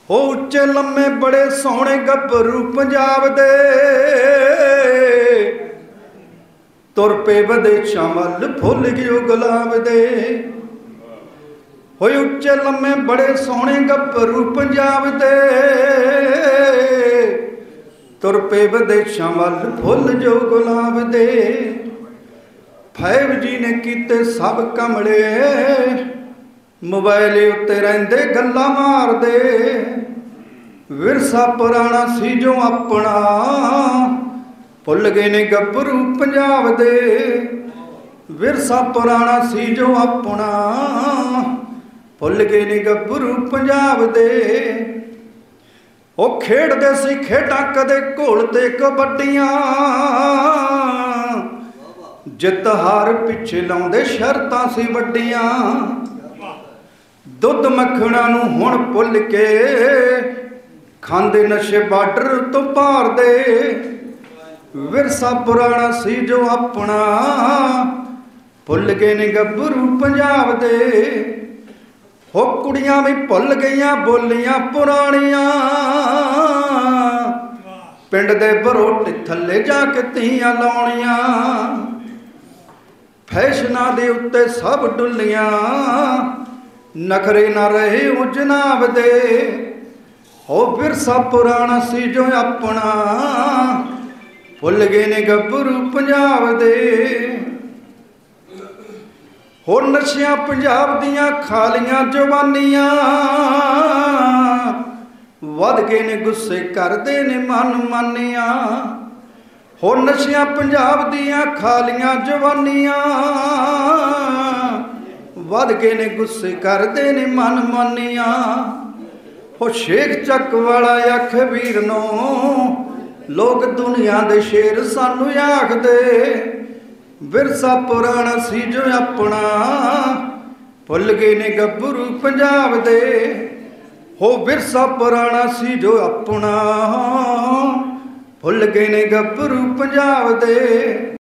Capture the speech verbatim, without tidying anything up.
हो उच्चे लम्मे बड़े सोहने गभरू पंजाब दे तुर पे विदेशां वल फुल गयो गुलाब दे। हो उच्चे लम्मे बड़े सोहने गभरू पंजाब दे तुर पे विदेशां वल फुल जो गुलाब दे। फाइव जी ने कीते सब कमले मोबाइल उत्ते रहिंदे गल्लां मारदे। विरसा पुराना सी जो अपना भुल गए ने गभरू पंजाब दे। विरसा पुराना सी जो अपना भुल गए ने गभरू पंजाब दे। ओ खेडदे सी खेडां कदे घोल ते कबड्डियां जित हार पिछे लाउंदे शर्तां सी वड्डियां। दुध मक्खणा नूं हुण भुल के खांदे नशे बार्डर तो पार दे। विरसा पुराना सी जो अपना भुल गए ने गभरू पंजाब दे। हो कुड़ियां भी भुल गईयां बोलियां पुरानियां पिंड दे बरोटे थल्ले जाके तीयां लाउणियां। फैशनां दे उत्ते सब डुल्लियां नखरे ना रहे ओ जनाब दे। हो विरसा पुराना सी जो अपना भुल गए ने गभरू पंजाब दे। हो नशियां पंजाब दियां खालियां जवानियां वध गए ने गुस्से करदे ने मन मानियां। हो नशियां पंजाब दियां खालियां जवानियां वध गए ने गुस्से करदे ने मन मानियां। हो शेख चक वाला आख वीर नूं लोग दुनिया दे शेर सानू आखदे। विरसा पुराना सी जो अपना भुल गए ने गभरू पंजाब दे। हो विरसा पुराना सी जो अपना भुल गए ने गभरू पंजाब दे।